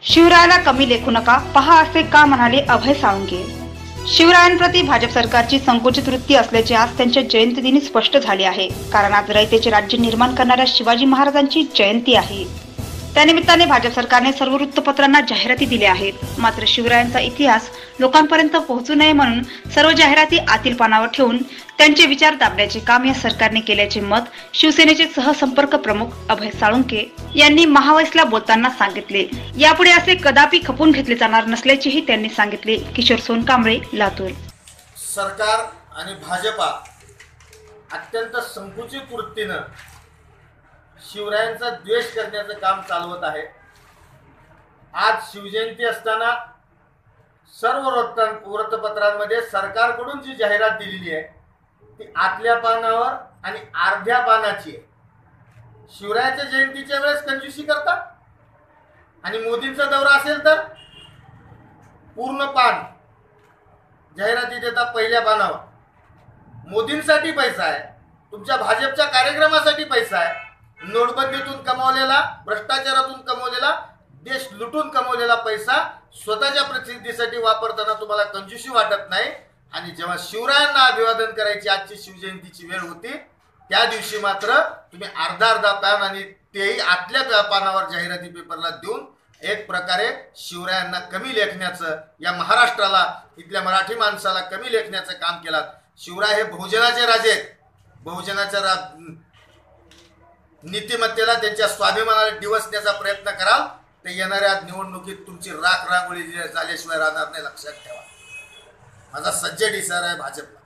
शिवरायाला कमी लेखू नका, पहा असे का म्हणाले अभय साळुंखे। शिवरायांप्रती भाजप सरकारची संकुचित वृत्ती असल्याचे आज त्यांच्या जयंतीदिनी स्पष्ट झाले आहे। कारण आज रयतेचे राज्य निर्माण करणाऱ्या शिवाजी महाराजांची जयंती आहे। त्यानिमित्ताने भाजप सरकारने सर्व वृत्तपत्रांना जाहिराती दिल्या आहेत। मात्र शिवरायांचा इतिहास लोकांपर्यंत पोहोचू नये म्हणून सर्व जाहिराती आतील पानावर ठेवून त्यांचे विचार दाबण्याचे काम या सरकारने केल्याचे मत शिवसेनेचे सहसंपर्क प्रमुख अभय साळुंखे यांनी महावैसला बोलताना सांगितले। यापुढे असे कदापि खपून घेतले जाणार नसल्याचेही त्यांनी सांगितले। किशोर सोनकांबळे, लातूर। सरकार आणि भाजपा अत्यंत संकुचित वृत्तीने शिवरायांचा द्वेष करण्याचं काम चालवत आहे। आज शिवजयंती असताना सर्व वृत्तपत्रांमध्ये सरकारकडून जी जाहिरात दिलेली आहे ती आतल्या पानावर आणि अर्ध्या पानाची आहे। शिवरायाच्या जयंतीच्या वेळेस कंजूसी करतात आणि मोदींचा दौरा असेल तर पूर्ण पान जाहिराती देतात पहिल्या पानावर। मोदींसाठी पैसा आहे, तुमच्या भाजपच्या कार्यक्रमासाठी पैसा आहे। नोटबंदीतून कमावलेला, भ्रष्टाचारातून कमावलेला, देश लुटून कमावलेला पैसा स्वतःच्या प्रसिद्धीसाठी वापरताना तुम्हाला कंजूसी वाटत नाही। आणि जेव्हा शिवरायांना अभिवादन करायची आजची शिवजयंतीची वेळ होती त्या दिवशी मात्र तुम्ही अर्धा पान आणि तेही आतल्या पानावर जाहिराती पेपरला देऊन एक प्रकारे शिवरायांना कमी लेखण्याचं, या महाराष्ट्राला, इथल्या मराठी माणसाला कमी लेखण्याचं काम केलं। शिवराय हे बहुजनाचे राजे आहेत। बहुजनाच्या नीतिमत्तेला, त्यांच्या स्वाभिमानाला डिवचण्याचा प्रयत्न कराल तर येणाऱ्या निवडणुकीत तुमची राख रांगोळी झाल्याशिवाय राहणार नाही, लक्षात ठेवा। माझा सज्जड इशारा आहे भाजपला।